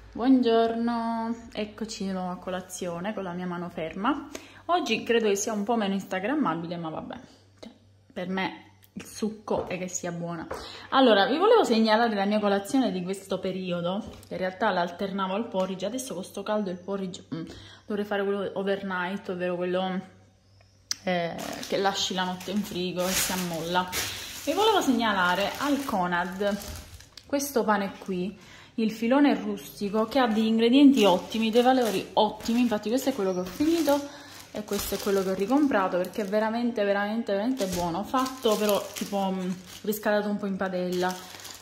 Buongiorno, eccoci di nuovo a colazione con la mia mano ferma. Oggi credo che sia un po' meno instagrammabile, ma vabbè, cioè, per me il succo è che sia buona. Allora, vi volevo segnalare la mia colazione di questo periodo, che in realtà l'alternavo al porridge. Adesso con sto caldo il porridge dovrei fare quello overnight, ovvero quello che lasci la notte in frigo e si ammolla. Vi volevo segnalare al Conad questo pane qui, il filone rustico, che ha degli ingredienti ottimi, dei valori ottimi. Infatti questo è quello che ho finito e questo è quello che ho ricomprato, perché è veramente buono, fatto però tipo riscaldato un po' in padella,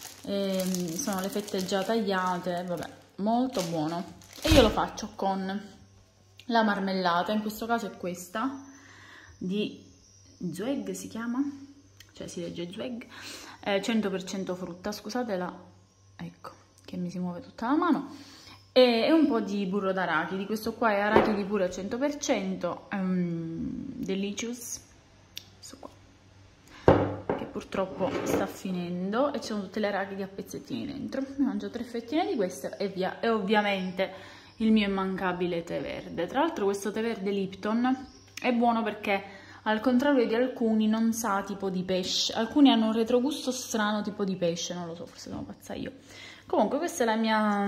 sono le fette già tagliate, vabbè, molto buono. E io lo faccio con la marmellata, in questo caso è questa di Zweig, si chiama, cioè si legge Zweig, 100% frutta, scusatela, ecco che mi si muove tutta la mano, e un po' di burro d'arachidi. Questo qua è arachidi pure al 100%, delicious, questo qua, che purtroppo sta finendo, e ci sono tutte le arachidi a pezzettini dentro. Mi mangio 3 fettine di queste e via. E ovviamente il mio immancabile tè verde. Tra l'altro questo tè verde Lipton è buono perché, al contrario di alcuni, non sa tipo di pesce. Alcuni hanno un retrogusto strano tipo di pesce, non lo so, forse sono pazza io. Comunque questa è la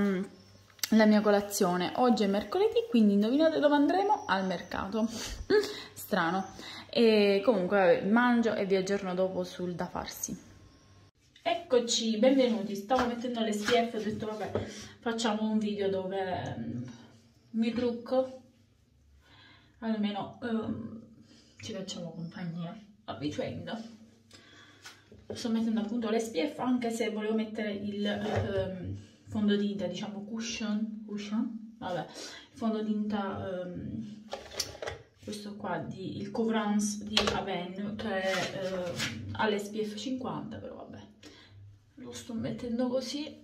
mia colazione. Oggi è mercoledì, quindi indovinate dove andremo? Al mercato. Strano. E comunque vabbè, mangio e vi aggiorno dopo sul da farsi. Eccoci, benvenuti. Stavo mettendo le SPF, ho detto vabbè, facciamo un video dove mi trucco, almeno ci facciamo compagnia a vicenda. Sto mettendo appunto le SPF, anche se volevo mettere il fondotinta, diciamo cushion, vabbè, il fondotinta, questo qua, il Covrance di Avène, che ha l'SPF 50, però vabbè, lo sto mettendo così.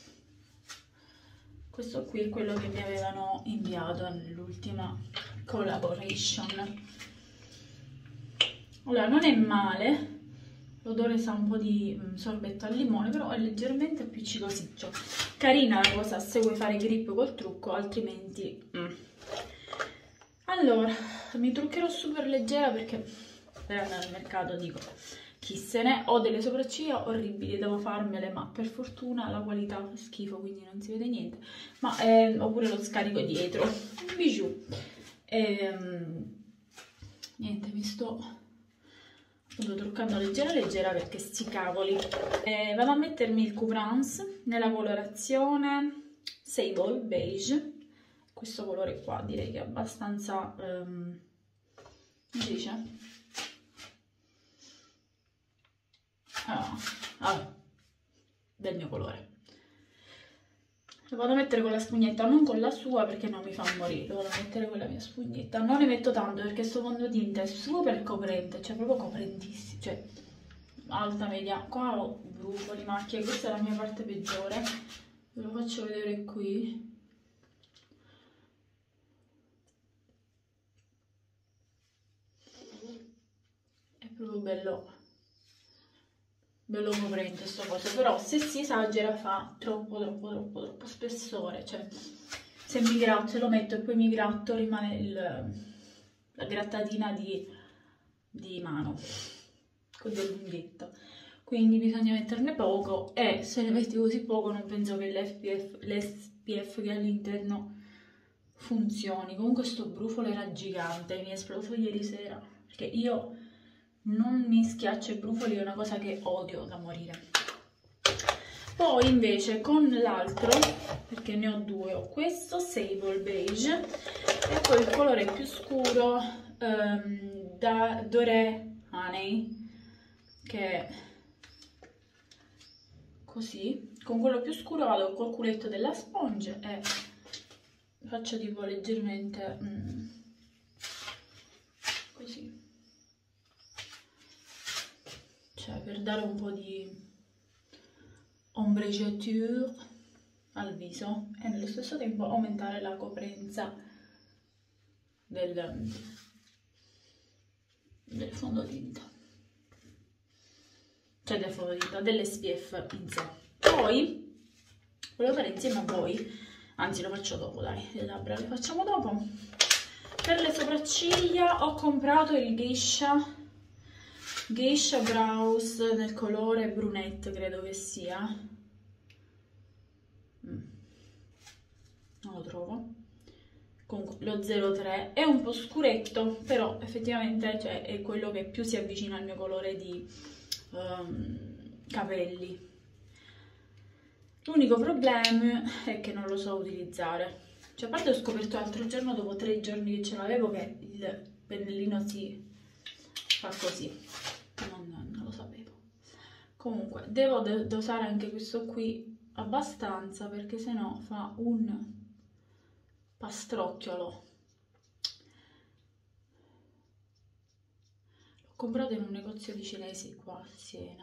Questo qui è quello che mi avevano inviato nell'ultima collaboration. Allora, non è male, l'odore sa un po' di sorbetto al limone, però è leggermente appiccicosiccio. Carina la cosa se vuoi fare grip col trucco, altrimenti Allora, mi truccherò super leggera perché per andare al mercato, dico, chi se ne. Ho delle sopracciglia orribili, devo farmele, ma per fortuna la qualità fa schifo, quindi non si vede niente. Ma ho pure lo scarico dietro, un bijou. Niente, mi sto truccando leggera perché sti cavoli. Vado a mettermi il Covrance nella colorazione Sable Beige. Questo colore qua direi che è abbastanza come si dice? Vabbè, del mio colore. Lo vado a mettere con la spugnetta, non con la sua perché non mi fa morire, lo vado a mettere con la mia spugnetta. Non ne metto tanto perché sto fondotinta è super coprente, cioè proprio coprentissimo, cioè alta, media. Qua ho brufoli, macchie, questa è la mia parte peggiore. Ve lo faccio vedere qui. È proprio bello coprente sto coso, però se si esagera fa troppo spessore, cioè se mi gratto, se lo metto e poi mi gratto, rimane la grattatina di mano con del lunghetto, quindi bisogna metterne poco, e se ne metti così poco non penso che l'SPF che all'interno funzioni. Comunque sto brufolo era gigante, mi è esploso ieri sera, perché io non mi schiaccio i brufoli, è una cosa che odio da morire. Poi invece con l'altro, perché ne ho due, ho questo Sable Beige e poi il colore più scuro da Doré Honey, che è così. Con quello più scuro vado col culetto della sponge e faccio tipo leggermente così, cioè per dare un po' di ombreggiature al viso e nello stesso tempo aumentare la coprenza del fondotinta, cioè del fondotinta, dell'SPF in sé. Poi volevo fare insieme a voi anzi lo faccio dopo, dai, le labbra le facciamo dopo. Per le sopracciglia ho comprato il Geisha Brows nel colore brunette, credo che sia. Non lo trovo. Comunque lo 03 è un po' scuretto, però effettivamente cioè, è quello che più si avvicina al mio colore di capelli. L'unico problema è che non lo so utilizzare. Cioè, a parte ho scoperto l'altro giorno, dopo 3 giorni che ce l'avevo, che il pennellino si fa così. Non lo sapevo. Comunque, devo dosare anche questo qui abbastanza, perché sennò fa un pastrocchiolo. L'ho comprato in un negozio di cinesi qua a Siena,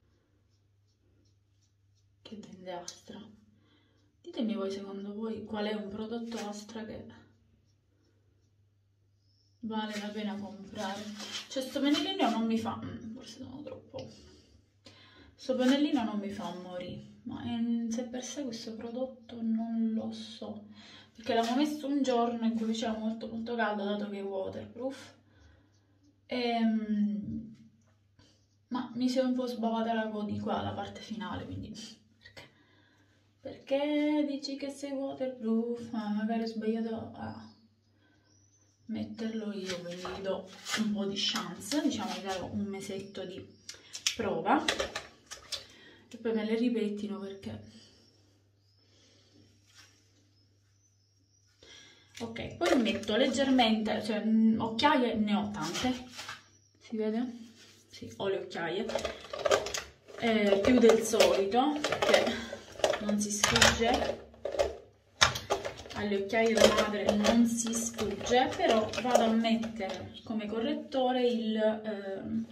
che vende Astra. Ditemi voi, secondo voi, qual è un prodotto Astra che vale la pena comprare. Cioè, sto pennellino non mi fa... forse sono troppo... Sto pennellino non mi fa morire, ma in sé per sé questo prodotto non lo so. Perché l'avevo messo un giorno in cui faceva molto caldo, dato che è waterproof. Ma mi si è un po' sbavata la coda di qua, la parte finale, quindi... Perché dici che sei waterproof? Magari ho sbagliato a metterlo io, quindi gli do un po' di chance, diciamo che darò un mesetto di prova e poi me le ripettino, perché ok. Poi metto leggermente, cioè occhiaie ne ho tante, si vede? Sì, ho le occhiaie più del solito, perché non si sfugge, alle occhiaie da madre non si sfugge, però vado a mettere come correttore il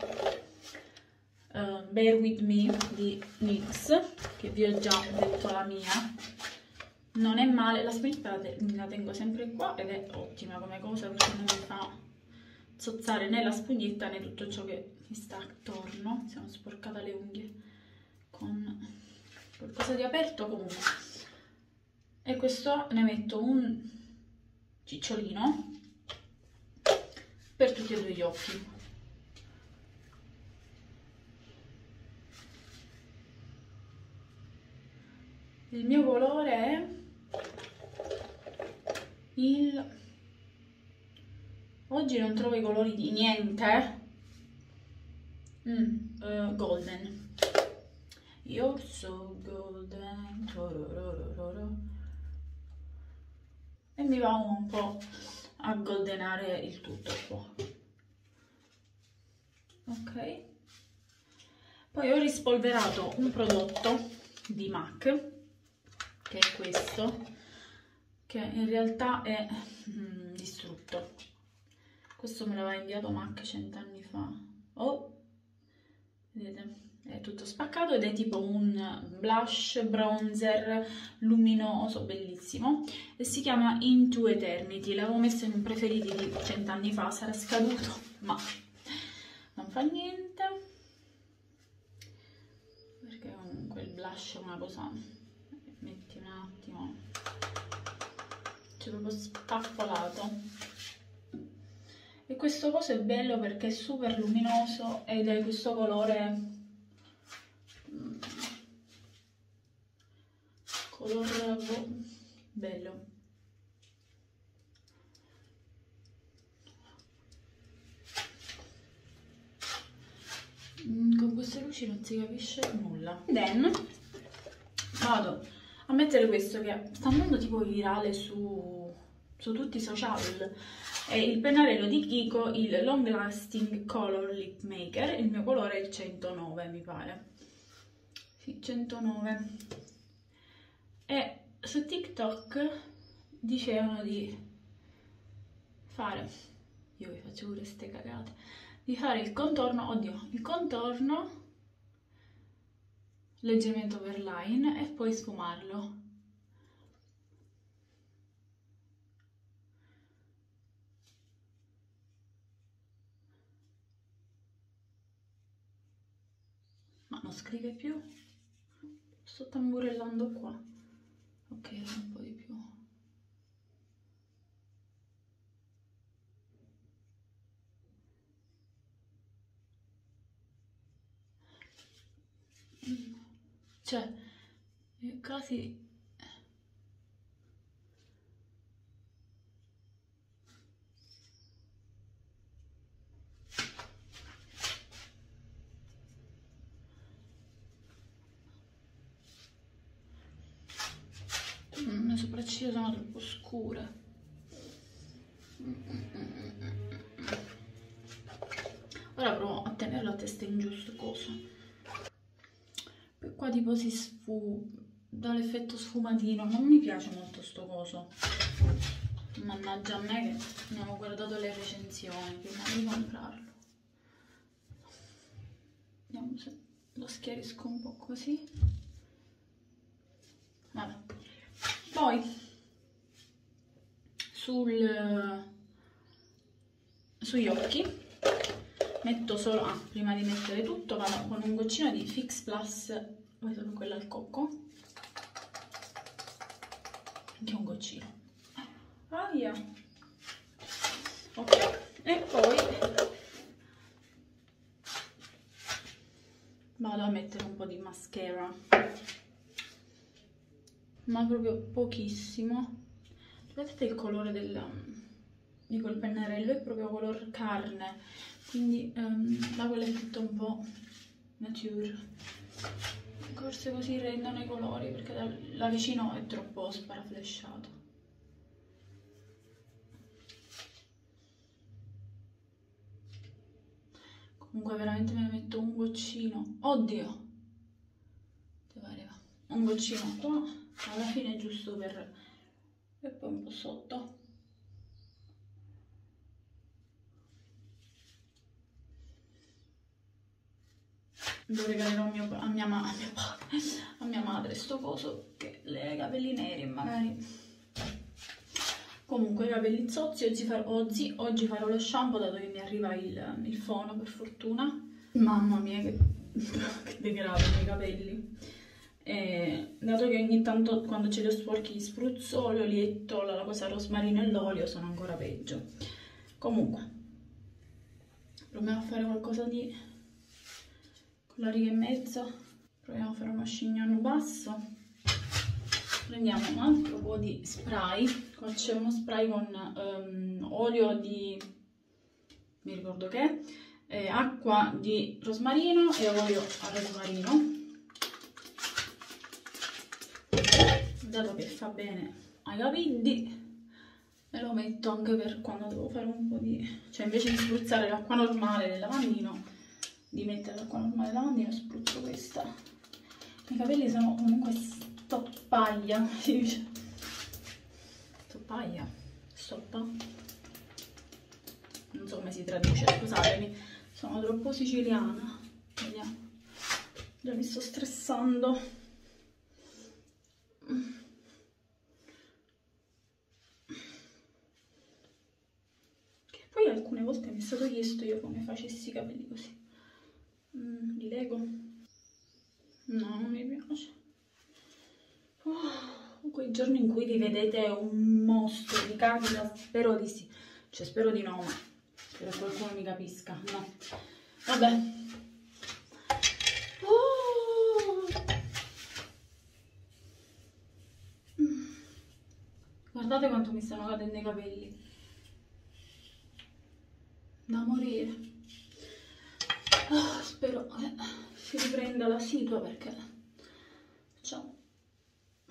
Bear With Me di NYX, che vi ho già detto la mia. Non è male, la spugnetta la tengo sempre qua ed è ottima come cosa, perché non mi fa zozzare né la spugnetta né tutto ciò che mi sta attorno. Mi sono sporcata le unghie con qualcosa di aperto. Comunque, e questo ne metto un cicciolino per tutti e due gli occhi. Il mio colore è il... Oggi non trovo i colori di niente. Golden. You're so golden. E mi va un po' a goldenare il tutto qua. Ok. Poi ho rispolverato un prodotto di MAC, che è questo, che in realtà è distrutto. Questo me l'aveva inviato MAC 100 anni fa. Oh, vedete? È tutto spaccato ed è tipo un blush bronzer luminoso, bellissimo, e si chiama Into Eternity. L'avevo messo in preferiti di 100 anni fa, sarà scaduto, ma non fa niente, perché comunque il blush è una cosa, metti un attimo, c'è proprio spappolato. E questo coso è bello perché è super luminoso ed è questo colore bello. Con queste luci non si capisce nulla. Then vado a mettere questo che sta andando tipo virale su tutti i social. È il pennarello di Kiko, il Long Lasting Color Lip Maker. Il mio colore è il 109, mi pare. Sì, 109. E su TikTok dicevano di fare, io vi faccio pure ste cagate, di fare il contorno, oddio, il contorno leggermente overline e poi sfumarlo. Ma non scrive più, sto tamburellando qua. Ok, un po' di più. cioè quasi... Le mie sopracciglia sono troppo scure. Ora provo a tenerlo a testa in giù sto coso. Poi qua tipo si dà l'effetto sfumatino. Non mi piace molto sto coso. Mannaggia a me che non ho guardato le recensioni prima di comprarlo. Vediamo se lo schiarisco un po' così. Vabbè. Poi sugli occhi metto solo, prima di mettere tutto vado con un goccino di Fix Plus, poi solo quella al cocco, anche un goccino, via. Ok, e poi vado a mettere un po' di mascara, ma proprio pochissimo. Vedete il colore di quel pennarello? È proprio color carne, quindi da quell'effetto un po' nature. Forse così rendono i colori, perché da vicino è troppo sparaflesciato. Comunque veramente me ne metto un goccino. Oddio! Un goccino qua, alla fine giusto per... e poi un po' sotto. Lo regalerò a mia madre sto coso, che lei ha i capelli neri e magari... Comunque i capelli zozzi, oggi farò lo shampoo, dato che mi arriva il fono per fortuna. Mamma mia che degrado i capelli. Dato che ogni tanto quando ce li ho sporchi gli spruzzo l'olietto, la cosa rosmarino e l'olio, sono ancora peggio. Comunque proviamo a fare qualcosa di con la riga e mezzo, proviamo a fare uno chignon basso. Prendiamo un altro po' di spray, qua c'è uno spray con olio di, mi ricordo che, acqua di rosmarino e olio a rosmarino. Dato che fa bene ai capelli, me lo metto anche per quando devo fare un po' di... cioè invece di spruzzare l'acqua normale del lavandino, di mettere l'acqua normale del lavandino, spruzzo questa. I miei capelli sono comunque stoppaglia, si dice. Stoppaglia? Stoppa? Non so come si traduce, scusatemi, sono troppo siciliana. Vediamo. Già mi sto stressando. Poi alcune volte mi è stato chiesto io come facessi i capelli così. Li lego? No, non mi piace. Quei giorni in cui vi vedete un mostro, vi capita? Spero di sì. Cioè spero di no, ma spero che qualcuno mi capisca. No. Vabbè. Guardate quanto mi stanno cadendo i capelli. Da morire. Spero che si riprenda la situa, perché facciamo la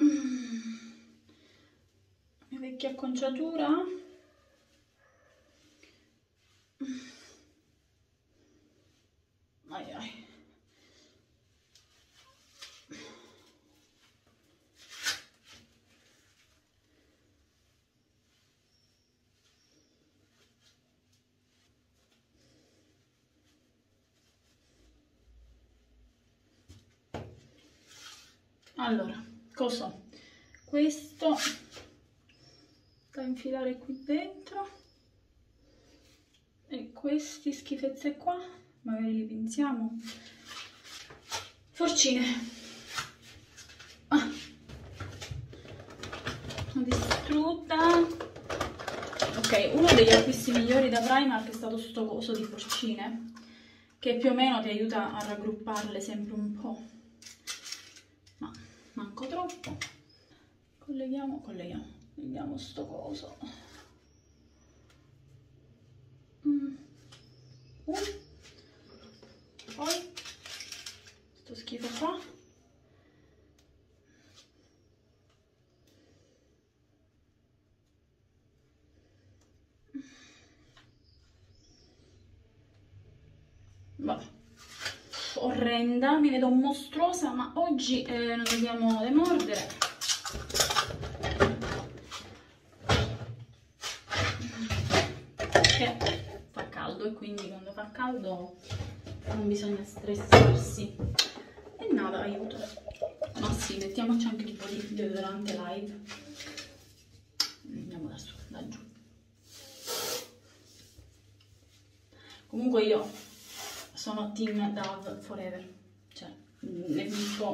mia vecchia acconciatura. Ai ai. Allora, cosa? Questo da infilare qui dentro, e questi schifezze qua magari li pinziamo. Forcine. L'ho distrutta. Ok, uno degli acquisti migliori da Primark è stato sto coso di forcine, che più o meno ti aiuta a raggrupparle sempre un po'. troppo. Vediamo sto coso. Poi sto schifo qua. Vabbè, orrenda, mi vedo mostruosa, ma oggi non dobbiamo demordere. Perché fa caldo e quindi quando fa caldo non bisogna stressarsi. E nada, aiuto. Ma sì, mettiamoci anche un po' di deodorante live. Andiamo da su, da giù. Comunque io sono team Dove forever, cioè ne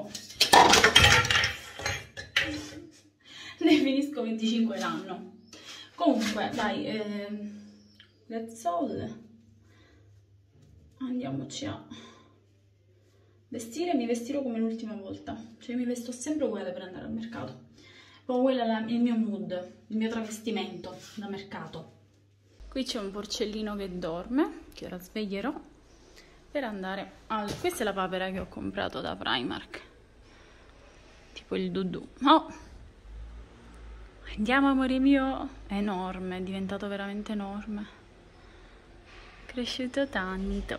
finisco 25 l'anno. Comunque dai, let's all, andiamoci a vestire. Mi vestirò come l'ultima volta, cioè mi vesto sempre uguale per andare al mercato, poi quello è il mio mood, il mio travestimento da mercato. Qui c'è un porcellino che dorme, che ora sveglierò per andare al... Questa è la papera che ho comprato da Primark, tipo il Dudu. Oh! Andiamo, amore mio! È enorme, è diventato veramente enorme. Cresciuto tanto.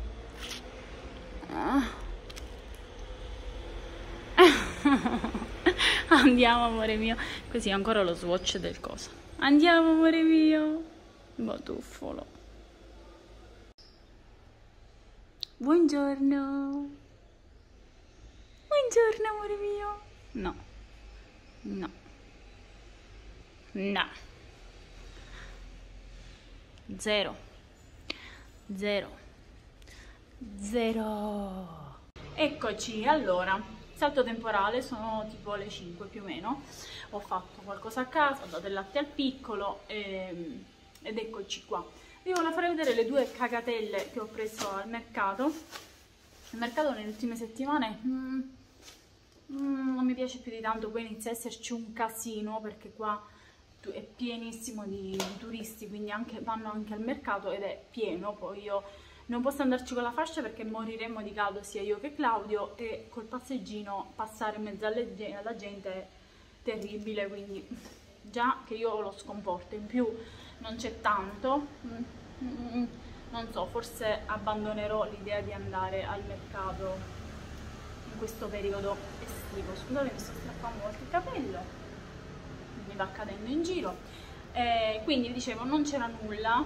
Andiamo, amore mio. Così ancora lo swatch del coso. Andiamo, amore mio. Batuffolo. Buongiorno. Buongiorno, amore mio. No. No. No. 0. 0. 0. Eccoci, allora, salto temporale, sono tipo le 5 più o meno. Ho fatto qualcosa a casa, ho dato il latte al piccolo ed eccoci qua. Vi voglio fare vedere le 2 cagatelle che ho preso al mercato. Il mercato nelle ultime settimane non mi piace più di tanto, poi inizia a esserci un casino perché qua è pienissimo di turisti, quindi vanno anche al mercato ed è pieno. Poi io non posso andarci con la fascia perché moriremmo di caldo sia io che Claudio, e col passeggino passare in mezzo alla gente è terribile, quindi già che io lo scomporto, in più non c'è tanto, non so, forse abbandonerò l'idea di andare al mercato in questo periodo estivo. Scusate, mi sto strappando qualche capello, mi va cadendo in giro. Quindi dicevo, non c'era nulla,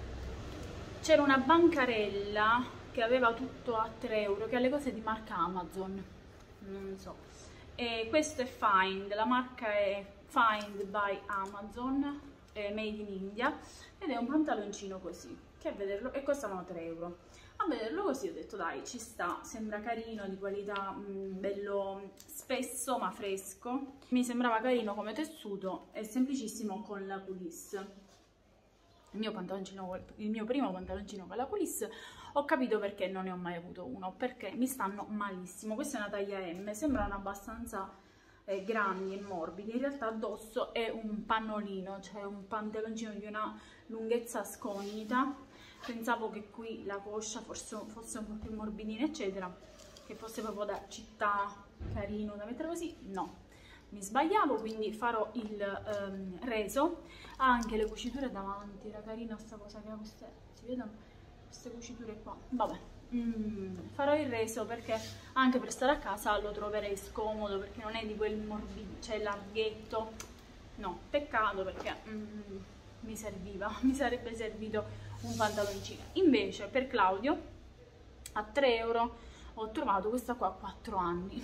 c'era una bancarella che aveva tutto a 3 euro, che ha le cose di marca Amazon, non so. Questo è Find, la marca è Find by Amazon, made in India, ed è un pantaloncino così, che a vederlo, e costano 3 euro. A vederlo così ho detto dai, ci sta, sembra carino, di qualità, bello spesso ma fresco. Mi sembrava carino come tessuto, è semplicissimo con la coulisse. Il mio primo pantaloncino con la coulisse. Ho capito perché non ne ho mai avuto uno, perché mi stanno malissimo. Questa è una taglia M, sembrano abbastanza grandi e morbidi, in realtà addosso è un pannolino, cioè un pantaloncino di una lunghezza scognita. Pensavo che qui la coscia fosse un po' più morbidina eccetera, che fosse proprio da città, carino da mettere così. No, mi sbagliavo, quindi farò il reso. Ha anche le cuciture davanti, era carina sta cosa che ha queste, si vedono queste cuciture qua, vabbè. Farò il reso perché anche per stare a casa lo troverei scomodo, perché non è di quel morbido, cioè larghetto, no, peccato, perché mi sarebbe servito un pantaloncino. Invece per Claudio a 3 euro ho trovato questa qua a 4 anni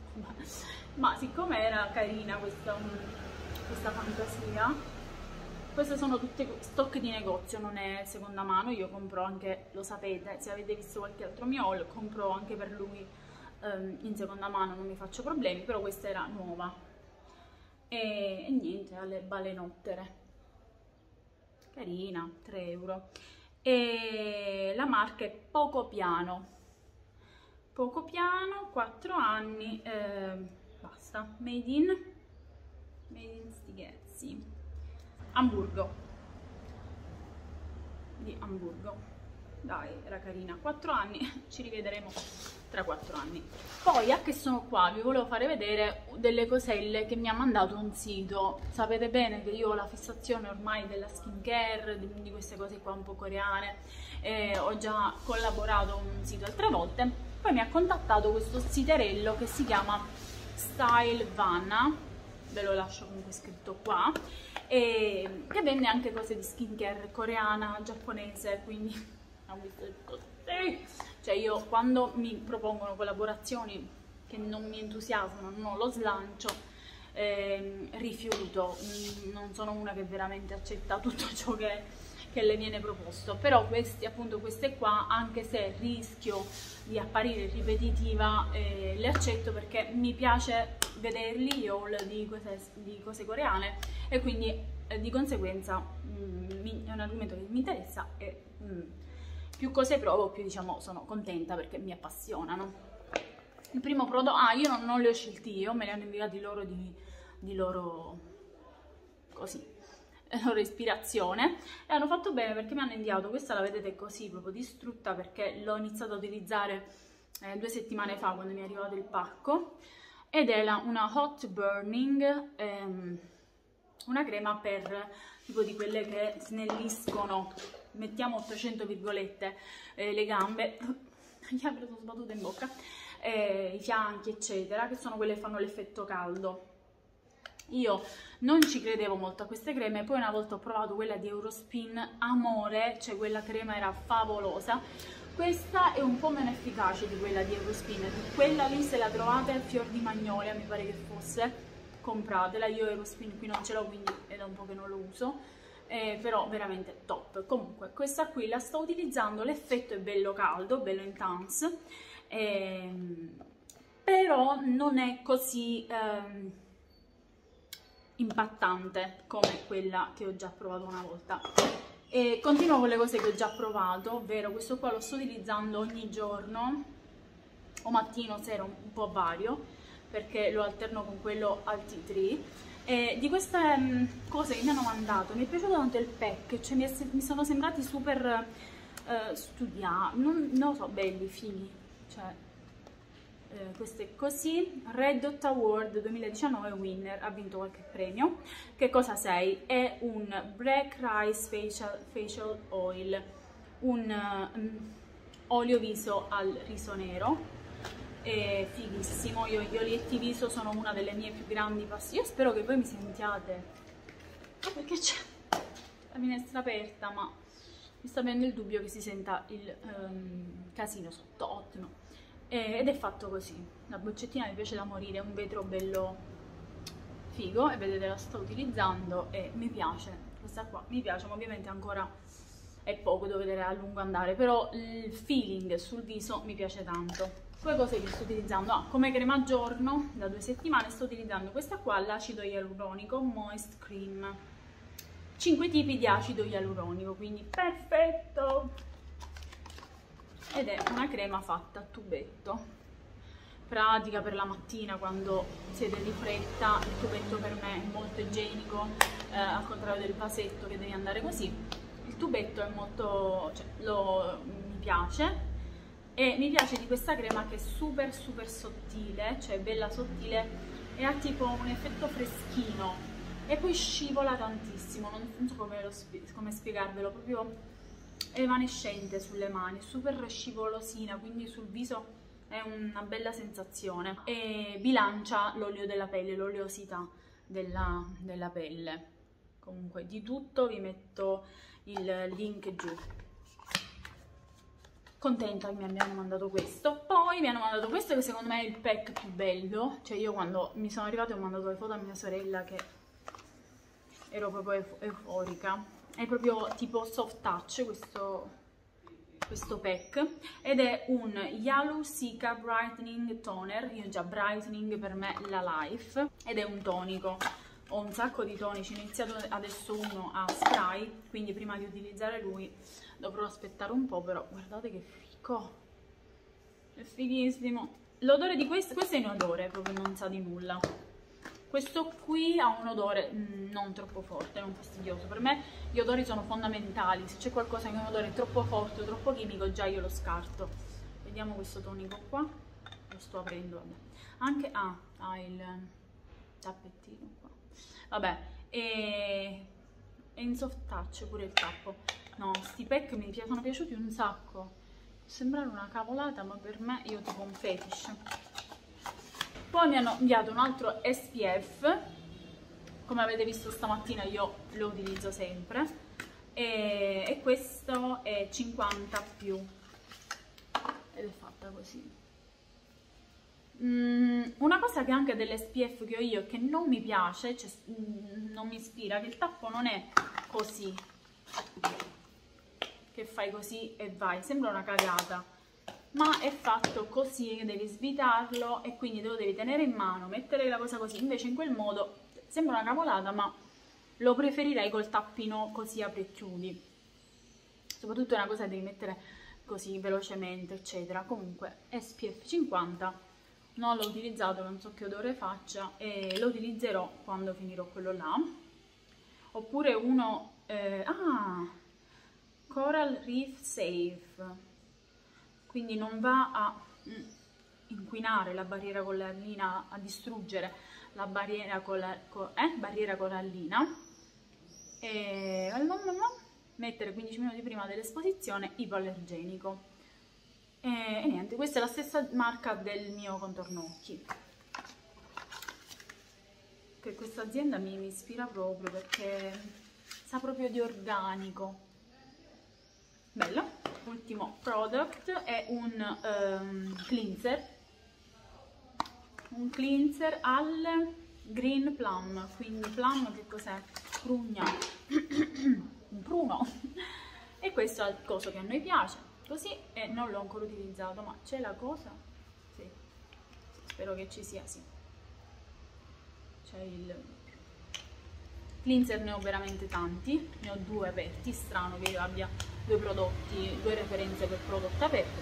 ma siccome era carina questa fantasia, queste sono tutte stock di negozio, non è seconda mano. Io compro anche, lo sapete, se avete visto qualche altro mio haul, compro anche per lui in seconda mano, non mi faccio problemi, però questa era nuova. E niente, alle balenottere, carina, 3 euro. E la marca è Poco Piano, 4 anni, basta. basta. Made in Stighezzi, Amburgo, di Amburgo. Dai, era carina. 4 anni, ci rivedremo tra 4 anni. Poi, a che sono qua, vi volevo fare vedere delle coselle che mi ha mandato un sito. Sapete bene che io ho la fissazione ormai della skincare, di queste cose qua un po' coreane. Ho già collaborato con un sito altre volte. Poi mi ha contattato questo siterello che si chiama Style Vanna, ve lo lascio comunque scritto qua, e che vende anche cose di skincare coreana, giapponese, quindi ho visto tutto. Cioè io quando mi propongono collaborazioni che non mi entusiasmano, non lo slancio, rifiuto, non sono una che veramente accetta tutto ciò che le viene proposto, però queste qua, anche se rischio di apparire ripetitiva, le accetto perché mi piace vederli gli haul di cose coreane e quindi di conseguenza è un argomento che mi interessa e più cose provo, più diciamo sono contenta perché mi appassionano. Il primo prodotto, io non li ho scelti io, me li hanno inviati loro di loro così, loro ispirazione, e hanno fatto bene perché mi hanno inviato questa, la vedete così proprio distrutta perché l'ho iniziato a utilizzare 2 settimane fa quando mi è arrivato il pacco, ed è una hot burning, una crema per tipo di quelle che snelliscono, mettiamo 800 virgolette, le gambe, mi sono sbattuta in bocca, i fianchi eccetera, che sono quelle che fanno l'effetto caldo. Io non ci credevo molto a queste creme, poi una volta ho provato quella di Eurospin, amore, cioè quella crema era favolosa. Questa è un po' meno efficace di quella di Eurospin, quella lì se la trovate fior di magnolia mi pare che fosse, compratela. Io Eurospin qui non ce l'ho, quindi è da un po' che non lo uso, però veramente top. Comunque questa qui la sto utilizzando, l'effetto è bello caldo, bello intense, però non è così impattante come quella che ho già provato una volta. E continuo con le cose che ho già provato, ovvero questo qua lo sto utilizzando ogni giorno, o mattino, sera, un po' vario, perché lo alterno con quello al tea tree. E di queste cose che mi hanno mandato mi è piaciuto tanto il pack, cioè mi sono sembrati super studiati, non lo so, belli, fighi, cioè queste così. Red Dot Award 2019 winner, ha vinto qualche premio. Che cosa sei? È un Black Rice Facial Oil, un olio viso al riso nero, è fighissimo. Io gli olietti viso sono una delle mie più grandi passioni. Io spero che voi mi sentiate, perché c'è la finestra aperta, ma mi sta venendo il dubbio che si senta il casino sotto. Ottimo. Ed è fatto così, la boccettina mi piace da morire, è un vetro bello figo e vedete la sto utilizzando e mi piace, questa qua mi piace, ma ovviamente ancora è poco, devo vedere a lungo andare, però il feeling sul viso mi piace tanto. Poi cose che sto utilizzando, come crema giorno da 2 settimane sto utilizzando questa qua, l'acido ialuronico Moist Cream, 5 tipi di acido ialuronico, quindi perfetto. Ed è una crema fatta a tubetto, pratica per la mattina quando siete di fretta. Il tubetto per me è molto igienico, al contrario del vasetto che devi andare così. Il tubetto è molto, cioè, mi piace, e mi piace di questa crema che è super sottile, cioè bella sottile, e ha tipo un effetto freschino e poi scivola tantissimo, non so come spiegarvelo, proprio evanescente sulle mani, super scivolosina, quindi sul viso è una bella sensazione e bilancia l'olio della pelle, l'oleosità della pelle. Comunque di tutto vi metto il link giù. Contenta che mi abbiano mandato questo. Poi mi hanno mandato questo che secondo me è il pack più bello, cioè io quando mi sono arrivata ho mandato le foto a mia sorella che ero proprio euforica. È proprio tipo soft touch questo pack, ed è un Yalu Cica Brightening Toner. Io già brightening per me la life, ed è un tonico. Ho un sacco di tonici, ho iniziato adesso uno a spray, quindi prima di utilizzare lui dovrò aspettare un po', però guardate che fico, è fighissimo. l'odore di questo è inodore, proprio non sa di nulla. Questo qui ha un odore non troppo forte, non fastidioso. Per me gli odori sono fondamentali, se c'è qualcosa che è un odore troppo forte o troppo chimico già io lo scarto. Vediamo questo tonico qua, lo sto aprendo, vabbè. Anche, ha il tappettino qua. Vabbè, è in soft touch pure il tappo. No, sti pack mi sono piaciuti un sacco. Sembrare una cavolata, ma per me io tipo un fetish. Poi mi hanno inviato un altro SPF, come avete visto stamattina io lo utilizzo sempre, e questo è 50+, ed è fatta così. Una cosa che anche dell'SPF che ho io e che non mi piace, cioè, non mi ispira, che il tappo non è così, che fai così e vai, sembra una cagata, ma è fatto così, devi svitarlo e quindi te lo devi tenere in mano, mettere la cosa così. Invece in quel modo sembra una cavolata, ma lo preferirei col tappino così apri e chiudi. Soprattutto è una cosa che devi mettere così velocemente, eccetera. Comunque SPF 50, non l'ho utilizzato, non so che odore faccia, e lo utilizzerò quando finirò quello là. Oppure uno Coral Reef Safe, quindi non va a inquinare la barriera corallina, a distruggere la barriera corallina, e mettere 15 minuti prima dell'esposizione, ipoallergenico. E niente, questa è la stessa marca del mio contorno occhi, che questa azienda mi ispira proprio perché sa proprio di organico. Bello. Ultimo product è un cleanser al green plum, quindi plum che cos'è? Prugna, un pruno, e questo è il coso che a noi piace, così, e non l'ho ancora utilizzato, ma c'è la cosa? Sì, spero che ci sia, sì, c'è il cleanser, ne ho veramente tanti, ne ho 2 aperti, strano che io abbia 2 prodotti, 2 referenze per prodotto aperto.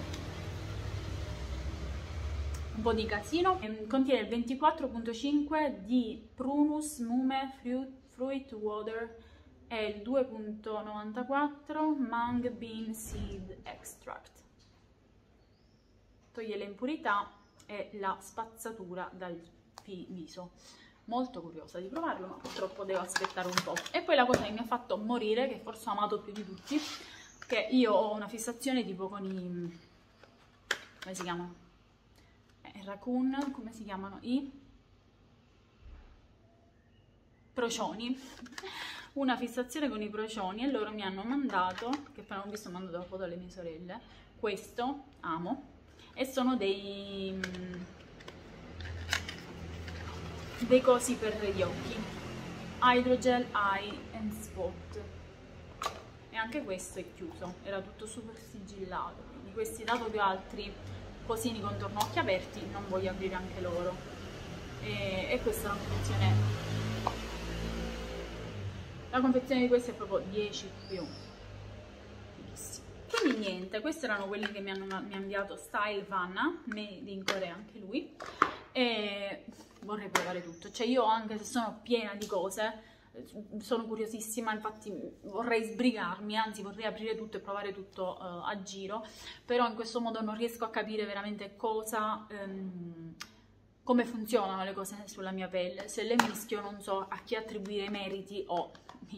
Un po' di casino. Contiene il 24.5 di Prunus Mume Fruit Water e il 2.94 Mung Bean Seed Extract. Toglie le impurità e la spazzatura dal viso. Molto curiosa di provarlo, ma purtroppo devo aspettare un po'. E poi la cosa che mi ha fatto morire, che forse ho amato più di tutti, che io ho una fissazione tipo con i, come si chiamano? Raccoon, come si chiamano? I procioni. Una fissazione con i procioni, e loro mi hanno mandato, che appena ho visto ho mandato la foto alle mie sorelle, questo, amo, e sono dei cosi per gli occhi, Hydrogel Eye and Spot, e anche questo è chiuso, era tutto super sigillato, quindi questi, dato che ho altri cosini contorno occhi aperti, non voglio aprire anche loro, e questa è una confezione, la confezione di questo è proprio 10+, quindi niente, questi erano quelli che mi ha inviato Style Vanna, made in Corea anche lui, e vorrei provare tutto, cioè io, anche se sono piena di cose, sono curiosissima, infatti vorrei sbrigarmi, anzi vorrei aprire tutto e provare tutto a giro, però in questo modo non riesco a capire veramente cosa, come funzionano le cose sulla mia pelle, se le mischio non so a chi attribuire i meriti o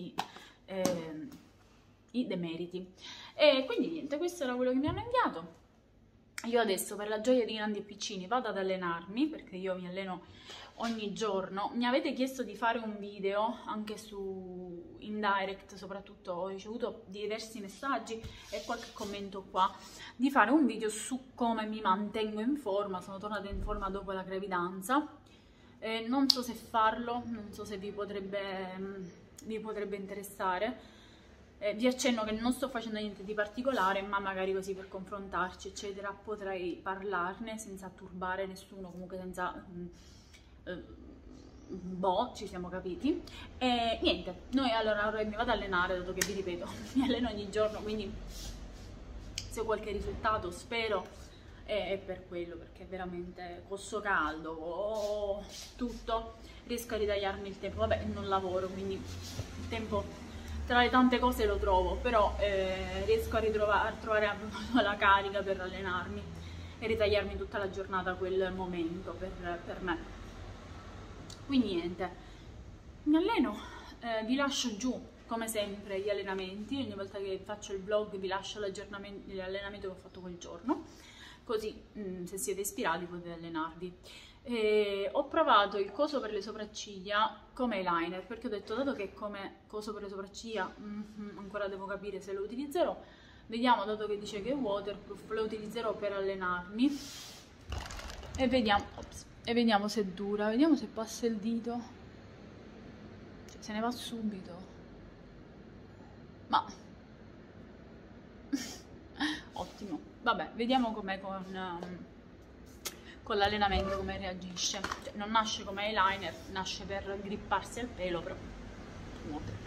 i demeriti. E quindi niente, questo era quello che mi hanno inviato. Io adesso, per la gioia di grandi e piccini, vado ad allenarmi, perché io mi alleno ogni giorno. Mi avete chiesto di fare un video anche in direct, soprattutto ho ricevuto diversi messaggi e qualche commento qua, di fare un video su come mi mantengo in forma. Sono tornata in forma dopo la gravidanza, non so se farlo, non so se vi potrebbe interessare. Vi accenno che non sto facendo niente di particolare, ma magari così per confrontarci eccetera potrei parlarne senza turbare nessuno, comunque senza ci siamo capiti. E niente, noi allora mi vado ad allenare, dato che vi ripeto mi alleno ogni giorno, quindi se ho qualche risultato spero e per quello, perché veramente con sto caldo o tutto riesco a ritagliarmi il tempo. Vabbè, non lavoro, quindi il tempo tra le tante cose lo trovo, però riesco a trovare la carica per allenarmi e ritagliarmi tutta la giornata quel momento per me. Quindi niente, mi alleno, vi lascio giù come sempre gli allenamenti, ogni volta che faccio il vlog vi lascio l'allenamento che ho fatto quel giorno, così se siete ispirati potete allenarvi. Ho provato il coso per le sopracciglia come eyeliner, perché ho detto, dato che come coso per le sopracciglia ancora devo capire se lo utilizzerò, vediamo, dato che dice che è waterproof, lo utilizzerò per allenarmi e vediamo se dura, vediamo se passa il dito, cioè, se ne va subito, ma ottimo. Vabbè, vediamo com'è con l'allenamento, come reagisce. Cioè, non nasce come eyeliner, nasce per gripparsi al pelo, però waterproof.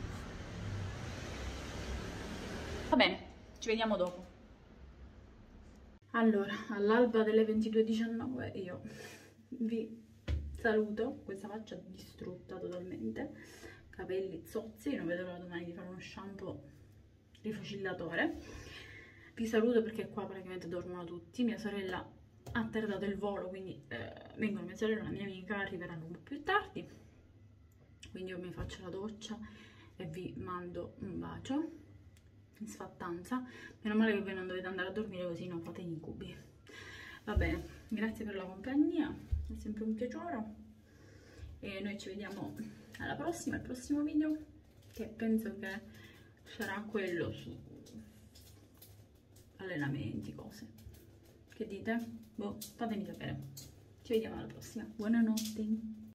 Va bene, ci vediamo dopo. Allora, all'alba delle 22:19 io vi saluto, questa faccia distrutta totalmente, capelli zozzi, non vedo l'ora domani di fare uno shampoo rifocillatore. Vi saluto perché qua praticamente dormono tutti, mia sorella ha tardato il volo, quindi vengono mia sorella e una mia amica, arriveranno un po' più tardi, quindi io mi faccio la doccia e vi mando un bacio in sfattanza. Meno male che voi non dovete andare a dormire, così non fate incubi. Va bene, grazie per la compagnia, è sempre un piacere e noi ci vediamo alla prossima, al prossimo video, che penso che sarà quello su allenamenti, cose. Che dite? Boh, fatemi sapere. Ci vediamo alla prossima. Buonanotte.